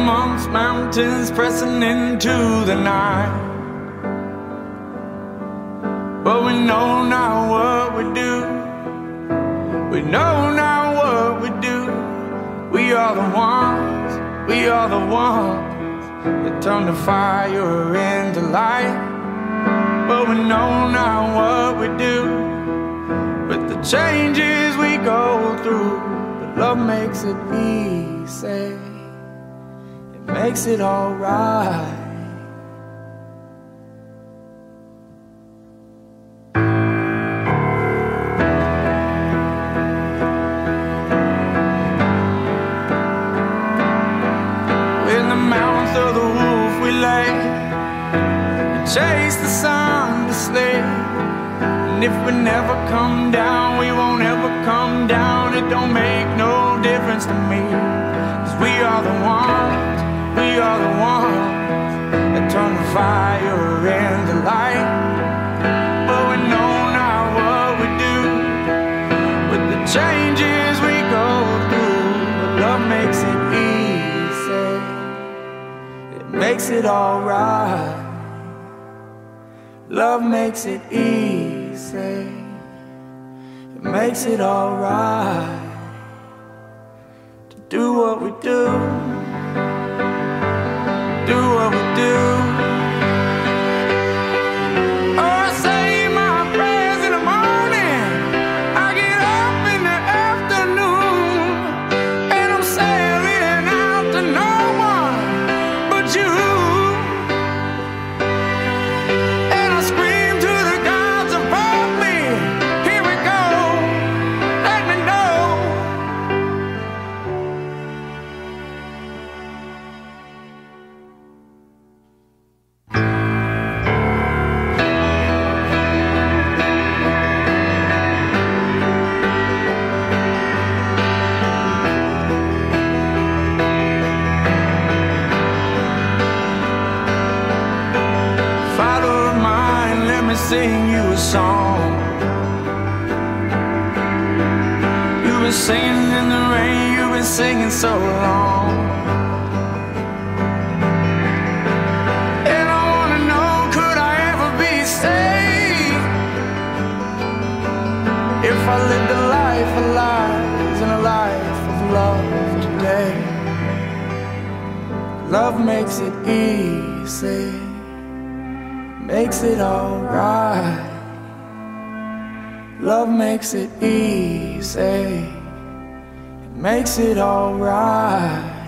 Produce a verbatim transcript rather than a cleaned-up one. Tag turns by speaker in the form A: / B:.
A: amongst mountains pressing into the night. But we know now what we do. We know now what we do. We are the ones, we are the ones that turn the fire into light. But we know now what we do with the changes we go through. But love makes it easy. It makes it alright. Chase the sun to sleep. And if we never come down, we won't ever come down. It don't make no difference to me, 'cause we are the ones, we are the ones that turn the fire into light. But we know now what we do with the changes we go through. But love makes it easy. It makes it alright. Love makes it easy. It makes it alright to do what we do. Do what we do. Oh, I say my prayers in the morning. I get up in the afternoon, and I'm sailing out to no one but you. Sing you a song. You've been singing in the rain, you've been singing so long. And I wanna know, could I ever be saved if I lived a life of lies and a life of love today? Love makes it easy. Makes it alright. Love makes it easy. It makes it alright.